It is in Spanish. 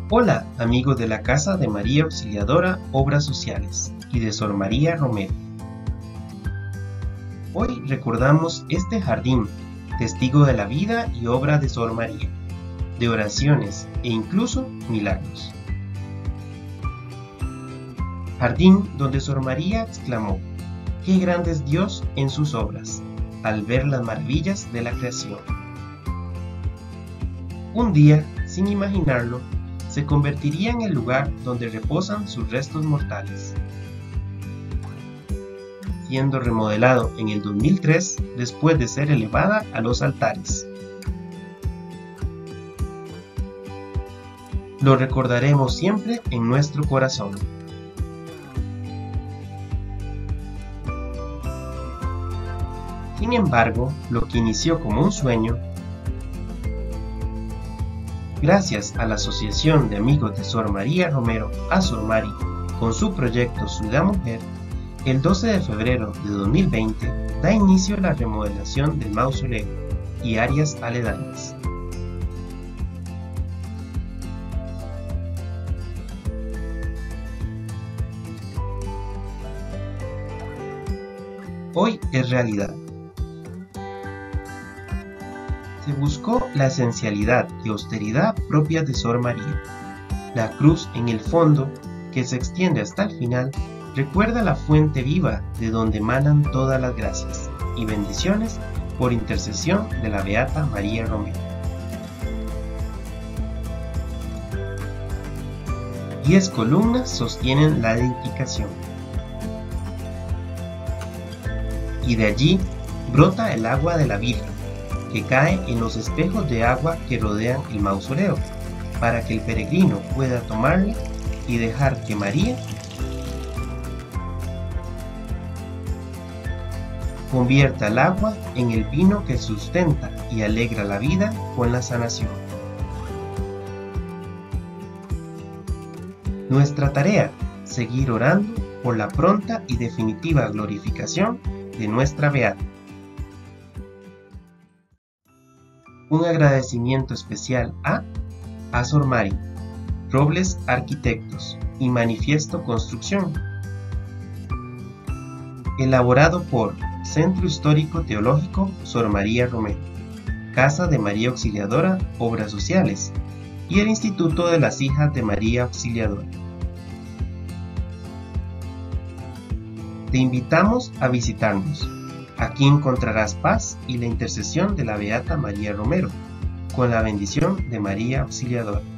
Hola, amigos de la Casa de María Auxiliadora Obras Sociales y de Sor María Romero. Hoy recordamos este jardín, testigo de la vida y obra de Sor María, de oraciones e incluso milagros. Jardín donde Sor María exclamó: ¡qué grande es Dios en sus obras!, al ver las maravillas de la creación. Un día, sin imaginarlo, se convertiría en el lugar donde reposan sus restos mortales, siendo remodelado en el 2003 después de ser elevada a los altares. Lo recordaremos siempre en nuestro corazón. Sin embargo, lo que inició como un sueño, gracias a la Asociación de Amigos de Sor María Romero, ASORMARI, con su proyecto Ciudad Mujer, el 12 de febrero de 2020 da inicio a la remodelación del mausoleo y áreas aledañas. Hoy es realidad. Se buscó la esencialidad y austeridad propias de Sor María. La cruz en el fondo, que se extiende hasta el final, recuerda la fuente viva de donde emanan todas las gracias y bendiciones por intercesión de la Beata María Romero. 10 columnas sostienen la edificación, y de allí brota el agua de la Virgen, que cae en los espejos de agua que rodean el mausoleo, para que el peregrino pueda tomarla y dejar que María convierta el agua en el vino que sustenta y alegra la vida con la sanación. Nuestra tarea, seguir orando por la pronta y definitiva glorificación de nuestra Beata. Un agradecimiento especial a ASORMARI, Robles Arquitectos y Manifiesto Construcción. Elaborado por Centro Histórico Teológico Sor María Romero, Casa de María Auxiliadora Obras Sociales y el Instituto de las Hijas de María Auxiliadora. Te invitamos a visitarnos. Aquí encontrarás paz y la intercesión de la Beata María Romero, con la bendición de María Auxiliadora.